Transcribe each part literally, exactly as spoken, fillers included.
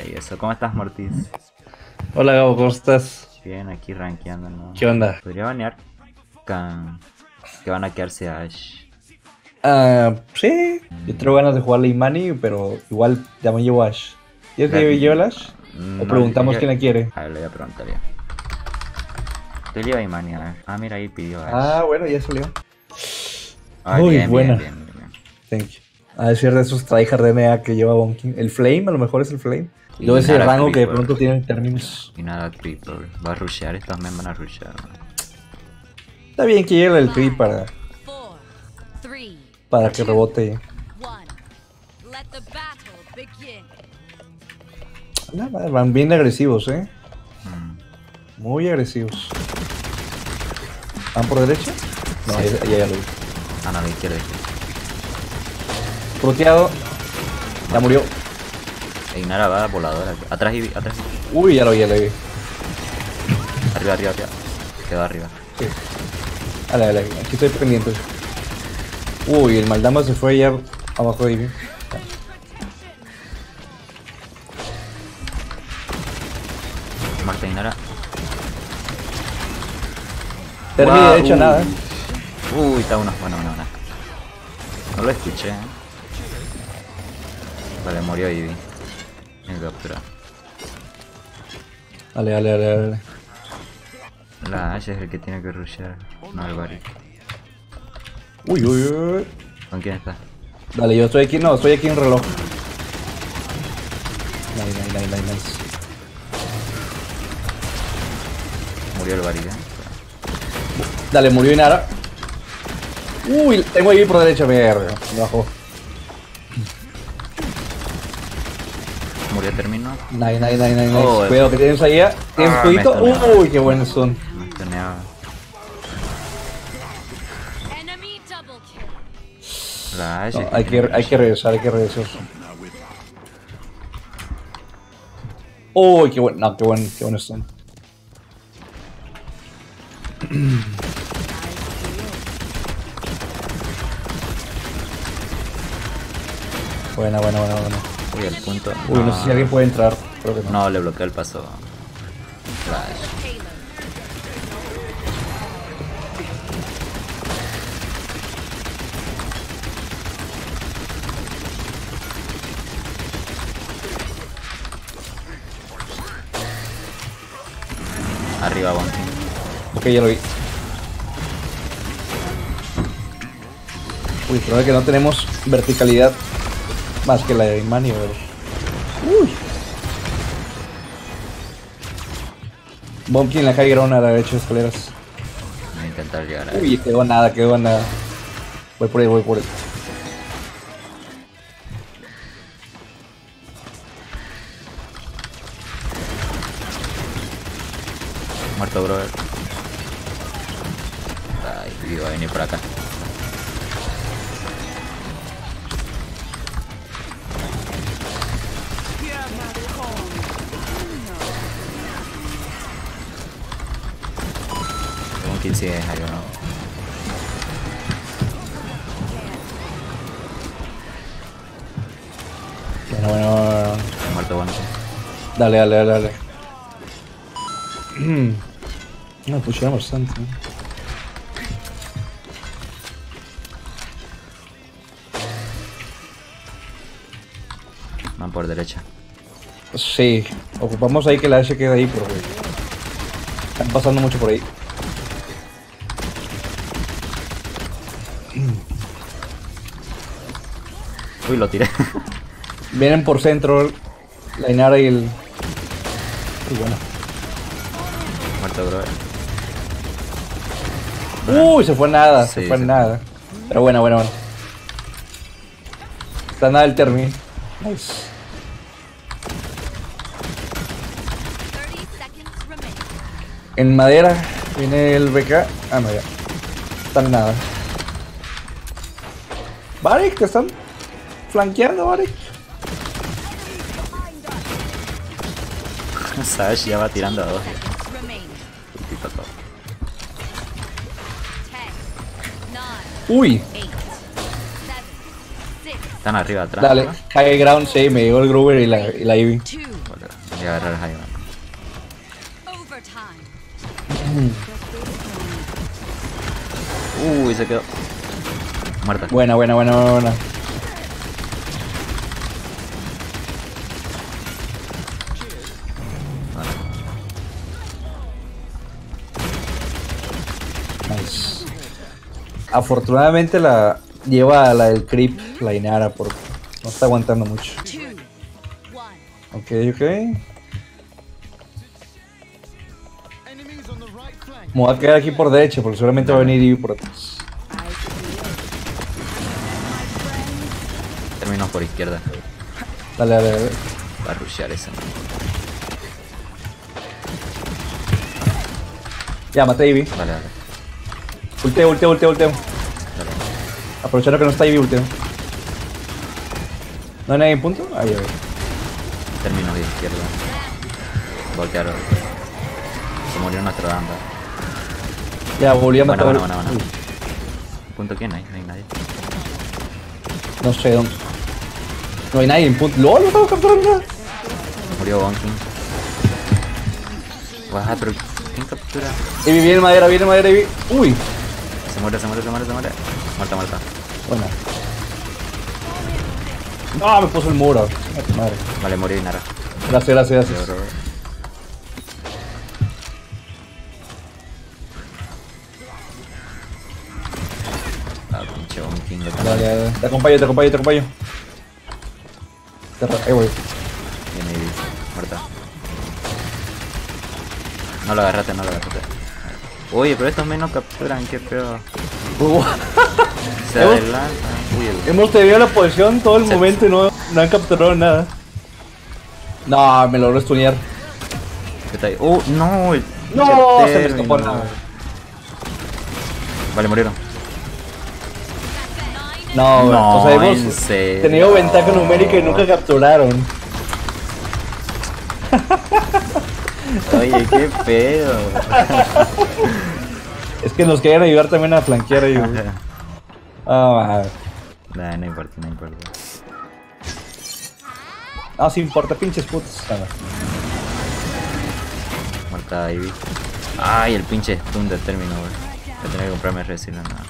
y eso. ¿Cómo estás, Mortis? Hola Gabo, ¿cómo estás? Bien, aquí rankeando, ¿no? ¿Qué onda? Podría banear Khan. Que van a quedarse a Ash. Ah, sí, yo tengo ganas de jugarle Imani, pero igual ya me llevo Ash. ¿Quieres que La- yo lleve el Ash? ¿O No, preguntamos yo- quién la quiere? A ver, le voy a preguntar ya. Te lleva Imani, a ver. Ah, mira, ahí pidió Ash. Ah, bueno, ya salió. Ay, Uy, bien, buena. bien, bien, bien. Thank you. A decir de esos tryhard de M A que lleva Bonking. El Flame, a lo mejor es el Flame. Y luego Y ese Nara rango que de Creeper. pronto tienen términos. Y nada, Creeper. Va a rushear, estos men van a rushear. ¿No? Está bien que llegue el creep para, Four, three, para que rebote. one. Let the battle begin. La madre, van bien agresivos, eh. Mm. Muy agresivos. ¿Van por derecha? No, ya, ya, ya lo vi. Ah, no, a la izquierda. Proteado. Ya murió. E Nara va voladora. Atrás y atrás. Uy, ya lo vi, ya lo vi. Arriba, arriba, arriba. Quedó arriba. Sí. Dale, dale, aquí estoy pendiente. Uy, el Maldama se fue allá abajo de ahí. Marta y Nara. Termi Guau, de hecho uy. nada. Uy, está uno. Bueno, bueno, bueno. No lo escuché, eh. Vale, murió Ivy. Tengo que capturar. Dale, dale, dale, dale. La Ashe es el que tiene que rushear. No el Barik. Uy, uy, uy. ¿Con quién está? Dale, yo estoy aquí, no, estoy aquí en reloj. Nice, nice, nice, nice, nice. Murió el Barik, eh. Dale, murió Inara. Uy, tengo ahí por derecha, verga. Me bajó. Murió Termino. Nice, nice, nice, nice, nice. Oh, Cuidado que tienes ahí. ¿Tienes Ah, cuidito? me estoneaba. Uy, qué buenos son. Me estoneaba. Enemy double kill. La Ashe. No, es hay tiene que, hay que regresar, hay que regresar. Uy, qué bueno, no, qué bueno, qué buenos son. Buena, buena, buena, buena. Uy, el punto. Uy, no sé si alguien puede entrar. Creo que no. No, le bloqueó el paso. La Ashe. Payload. Arriba, Bounty. Ok, ya lo vi. Uy, pero es que no tenemos verticalidad más que la de Imani, ¿verdad? Uy. Bumpkin en la high ground a la derecha de escaleras. Voy a intentar llegar a él. Uy, quedó nada, quedó nada. Voy por ahí, voy por ahí. Muerto, brother. Ay, iba a venir por acá. Un kill sigue ahí, ¿o no? Bueno, bueno, bueno, bueno. Muerto, bueno. Dale, dale, dale, dale. No, pusieron bastante. ¿No? Van por derecha. Sí, ocupamos ahí que la H quede ahí, pero güey, están pasando mucho por ahí. Uy, lo tiré. Vienen por centro la Inara y el... Y bueno. Muerto, brother. Uy, se fue nada, Sí, se fue se- nada. Pero bueno, bueno, bueno. Está nada el Termi. Nice. thirty seconds remaining. En madera viene el B K. Ah, no, ya. Están nada. Barik, te están flanqueando, Barik. Sash ya va tirando a dos. Remaining. Puntito todo. ten, nine, Uy, eight, seven, six, Están arriba atrás. dale. High ground, sí, me llegó el Gruber y la, y la Ivy. two, Vale. Voy a agarrar a Jaime. Overtime. Uy, se quedó. Muerta. Buena, buena, buena, buena, buena. Nice. Afortunadamente la lleva a la del creep, la Inara, porque no está aguantando mucho. Two. One. Ok, ok. Me voy a quedar aquí por derecha porque seguramente va a venir Ivy por atrás. Termino por izquierda. Dale, dale, dale. Va a rushear ese. Ya, maté a Ivy. Dale, dale. Ulteo, ulteo, ulteo, ulteo. Dale. Aprovechando que no está Ivy, ulteo. ¿No hay nadie en punto? Ahí, a ver. Termino de izquierda. Voltearon. Se murió nuestra banda. Ya, volví a matar. Bueno, bueno, bueno, bueno. Uy, ¿Punto quién hay? No hay nadie. no sé dónde. No hay nadie en punto. ¡Lol! No estamos capturando nada. Murió Bonking. Guau, pero ¿quién captura? Ivy, viene madera, viene madera, Ivy. Uy. Se muere, se muere, se muere, se muere. Muerta, muerta. Bueno. No, me puso el muro. Ay, tu madre. Vale, morí Nara. Gracias, gracias, gracias. Pero... Ah, pinche Bonking. le Dale, dale, te acompaño, te acompaño, te acompaño. Te ra- Ahí voy. Viene Ivy. Muerta. No lo agarraste, no lo agarraste. Oye, pero estos menos capturan, qué feo. Uh, Se Hemos- adelantan. Uy, el... Hemos tenido la posición todo el Se- momento y no, no han capturado nada. No, me logró stunear. ¿Qué está ahí? Uh, no, el... No, pinche se me término. escapó nada. Vale, murieron. No, No, o sea, hemos en serio. tenido ventaja numérica y nunca capturaron. Oye, qué feo. Es que nos quieren ayudar también a flanquear ellos. Ah, Nah, no importa, no importa. no, sí importa, pinches putos. Ah, Muerta Ivy. Ay, el pinche stun de término, güey. Voy a tener que comprarme resilience, nada.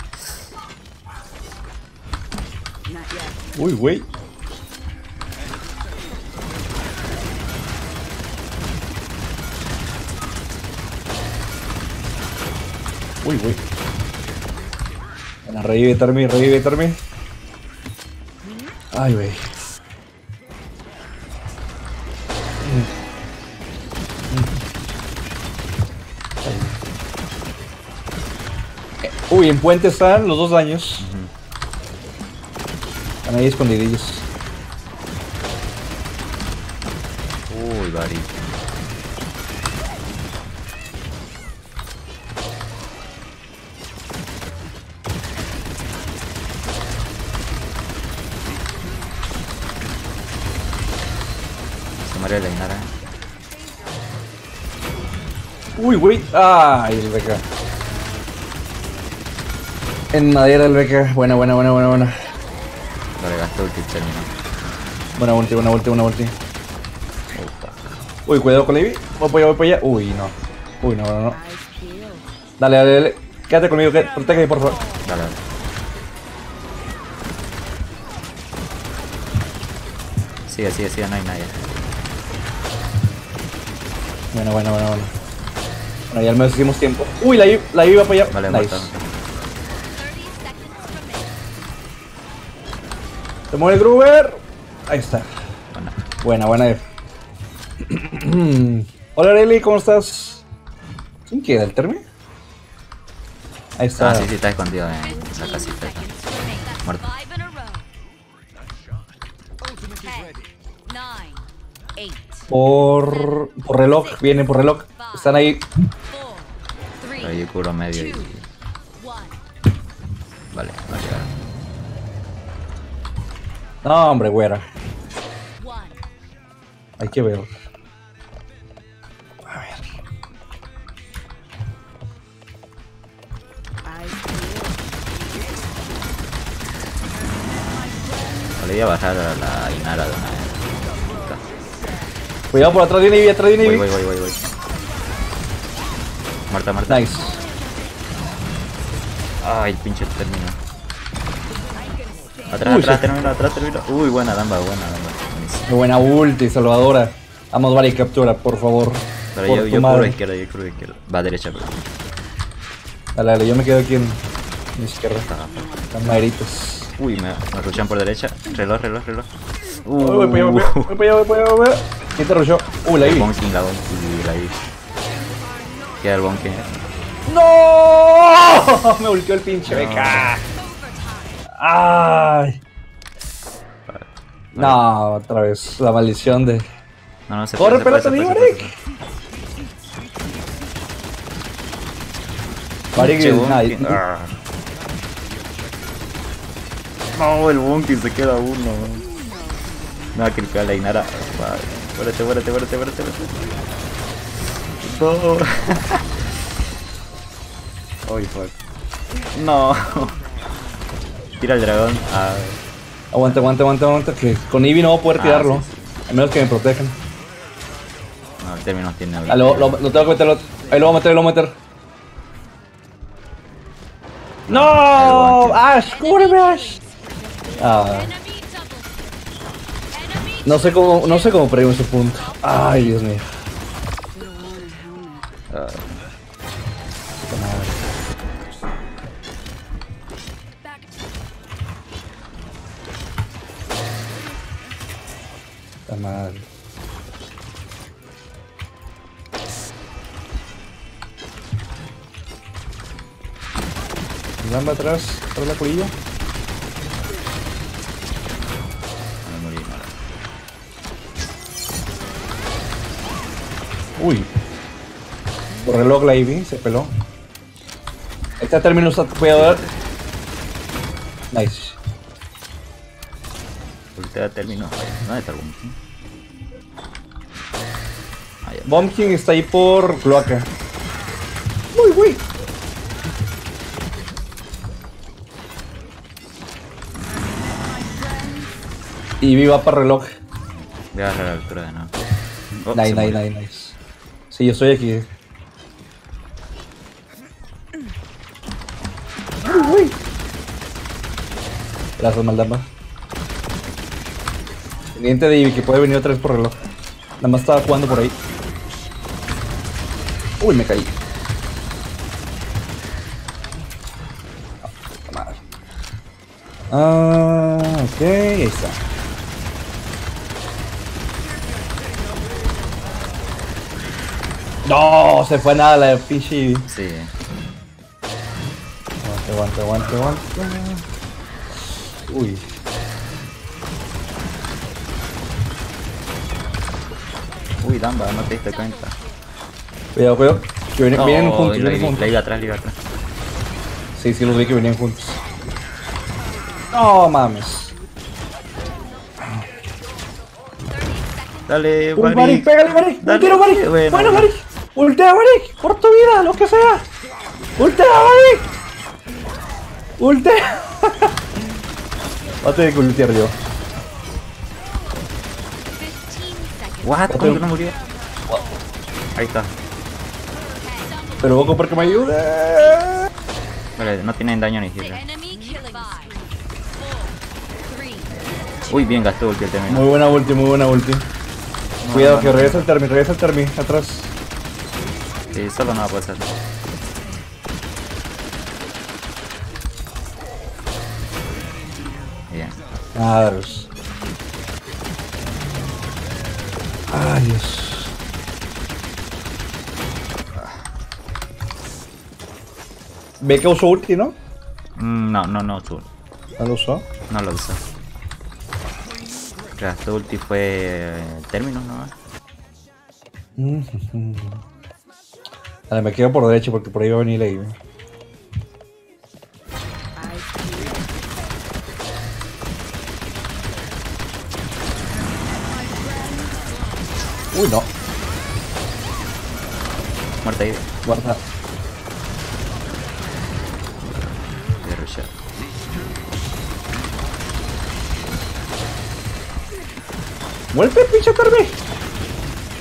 uy, güey. Uy, güey. Bueno, revive Termi, revive Termi. Ay, güey. Eh, Uy, en puente están los dos daños. Están ahí escondidillos. Uy, Bari. Se muere la Inara. Uy, güey. Ay, el B K. En madera el B K. Buena, buena, buena, buena, buena. Vale, gastó ulti término. Buena ulti, buena ulti, buena ulti. Upa. Uy, cuidado con Levi. Voy para allá, voy para allá. Uy, no. Uy, no, no, no. Dale, dale, dale. Quédate conmigo, que protégete, por favor. Dale, dale. Sigue, sigue, sigue, no hay nadie. Bueno, bueno, bueno, bueno. Bueno, ya al menos hicimos tiempo. Uy, la I la I va para allá. Vale, nice. muerta. thirty seconds remaining. Se muere Gruber. Ahí está. Bueno, Buena, buena. F. Hola, Arely, ¿cómo estás? ¿Quién queda? ¿El Termi? Ahí está. ah, sí, sí, está escondido en la casita. esa. Muerto. Five in a row. Ten, nine, eight, Por, por reloj, vienen por reloj. Están ahí. four, three, Ahí cubro medio y... two, one. Vale, va a llegar. No, hombre, güera. One. Hay que ver. A ver. Vale, voy a bajar a la Inara de una vez. Cuidado por atrás de Ivy, atrás de Voy, Ivy. voy, voy, voy, voy. Marta, Marta. Nice. Ay, el pinche término. Atrás, Uy, atrás, sí. termino, atrás, termino. Uy, buena Damba, buena Damba. Buenísimo. Qué buena ulti, salvadora. Vamos, vale, captura, por favor. Pero Por yo, tu yo madre. cubro izquierda, yo cubro izquierda. Va derecha, pero. Dale, dale, yo me quedo aquí en mi izquierda. Ah, Están maderitos. Uy, me, me rushan por derecha. Reloj, reloj, reloj. Uy, voy para allá, voy para allá, voy para allá, voy para allá, voy para allá. ¿Quién te rushó? Uy, la El Ivy. bonking, la bonking, la Ivy. Queda el bonking. ¡No! Me volteó el pinche beca. ¡Ay! No, otra vez. La maldición de. No, no, se ¡Corre, puede, se pelota, puede, se Nick! puede, se puede, se puede. Varick Che, y bonking. Night. Ah. No, el bonking se queda uno. No, que el la Inara. Muérete, muérete, muérete, muérete. No. Uy, fuck. No. Tira el dragón. Ah, Aguanta, aguanta, aguanta, aguanta. Que con Ivy no voy a poder Ah, tirarlo. sí, A menos que me protejan. no, el término tiene. Ah, lo, lo, lo tengo que meter. Lo, ahí lo voy a meter, ahí lo voy a meter. El ¡No! bonking. ¡Ash! ¡Cúbreme, Ash! Ah, Enemy double. Enemy no sé cómo, no sé cómo perdimos ese punto. Ay, Dios mío. Ah, Puta madre. Puta madre. Lamba atrás, atrás la colilla. me morí, no. Uy. Por reloj la Ivy, se peló. Este término está cuidado. Nice. Ultea término. Ay, ¿dónde está el bonking? Ah, ya. Bomb King está ahí por cloaca. Uy, uy. Ivy va para reloj. Voy a agarrar la altura de nuevo. Oh, Nice, se nice, murió. nice, nice. Sí, yo estoy aquí. Uy, uy. Gracias, Maldamba. Pendiente de Ivy que puede venir otra vez por reloj. Nada más estaba jugando por ahí. Uy, me caí. Ah, madre. Ah, ok, ahí está. No, se fue nada la pinche Ivy. Sí. Aguanta, aguanta, aguanta, aguanta. Uy. Uy, Damba, no te diste cuenta. Cuidado, cuidado. Que vienen, No, vienen juntos, la, vienen la, juntos. la iba atrás, la iba atrás. Sí, sí, los vi que venían juntos. No mames. Dale, Uy, Varys. Varys, pégale, Varys. Dale. Un tiro, Varys. Bueno, Bueno, bueno. Varys. Ultea, Varys. Por tu vida, lo que sea. Ultea, Varys. Ultea. Voy a tener que ultear yo. fifteen seconds. What? Otro. ¿Cómo que no murió? Ahí está. Pero voy a comprar que me ayude. Vale, no tienen daño ni healer. Enemy killing spree. Four, three, Uy, bien gastó ulti el término. Muy buena ulti, muy buena ulti. No, Cuidado, no, que no. regresa el termi, regresa el termi. Atrás. Sí, solo no va a pasar. Bien. Ah, Dios. Ay, Dios. Ve que usó ulti, ¿no? Mm, no, no, no, tú. No lo usó. No lo usó. Gastó ulti fue eh, término, ¿no? Vale, me quedo por derecha porque por ahí va a venir la Ivy. Uy, no. Muerta ahí. Guarda. De rushar. ¡Vuelve, pinche Termi!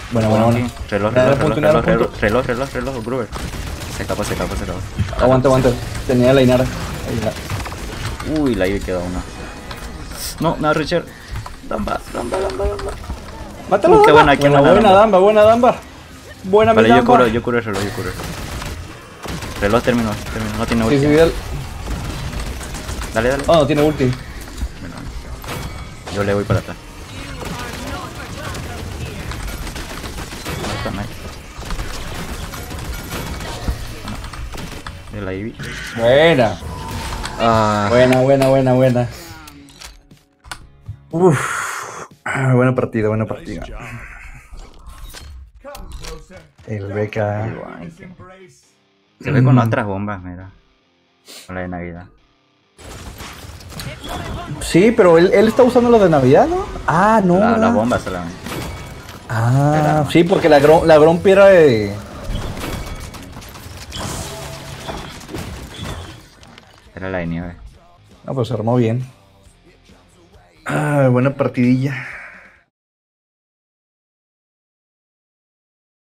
Buena, buena, buena. Reloj, Nada, reloj, reloj, punto, nada, reloj, punto. reloj, reloj, reloj, reloj, Gruber. Se escapó, se escapó, se escapó. Aguanta, aguanta. Tenía la Inara. Ahí la- Uy, la I V quedó una. No, nada, Richard. Damba, damba, damba, damba. Mátalo, Uh, qué Damba. buena, qué buena, buena buena, Damba. Damba, buena Damba. Buena, Vale, mi yo Damba. curo, yo curo el reloj, yo curo el reloj. Reloj terminó, terminó, no tiene Sí, ulti. sí, dale. Dale, dale. Oh, no tiene ulti. Bueno, yo le voy para atrás. Ahí está, nice. Bueno, de la I V. Buena. Ah, Buena, buena, buena, buena. Uf. Ah, buena partida, buena partida. El B K. se ve con Mm. otras bombas, mira. Con la de Navidad. Sí, pero él, él está usando lo de Navidad, ¿no? Ah, no. La, la ¿verdad? bomba solamente. Ah, Era- sí, porque la, gro la Grompi era de... Era la de nieve. Ah, pues se armó bien. Ah, buena partidilla.